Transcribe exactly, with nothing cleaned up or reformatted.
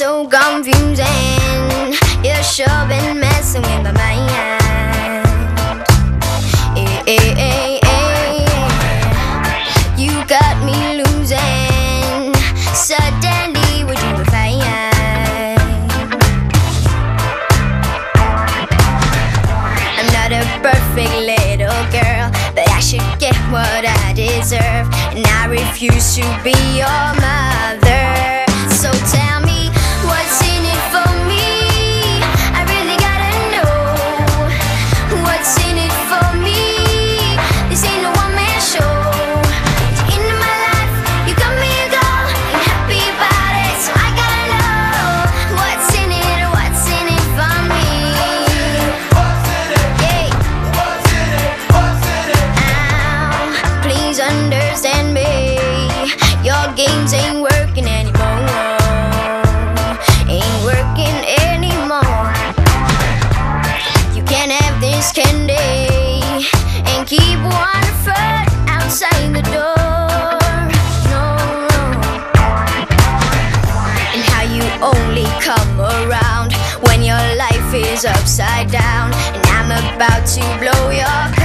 so confusing. You've sure been messing with my mind. Eh, eh, eh, eh. You got me losing. Suddenly, would you be fine? I'm not a perfect little girl, but I should get what I deserve, and I refuse to be your mother. So tell me, what's in it for me? I really gotta know what's in it for me. This ain't a one-man show. You're into my life, you got me a goal, I'm happy about it, so I gotta know what's in it, what's in it for me. What's in it? Yeah. What's in it? What's in it? Now, please understand me. Your games ain't working anymore. Ain't working anymore. You can't have this candy and keep one foot outside the door. No, no. And how you only come around when your life is upside down, and I'm about to blow your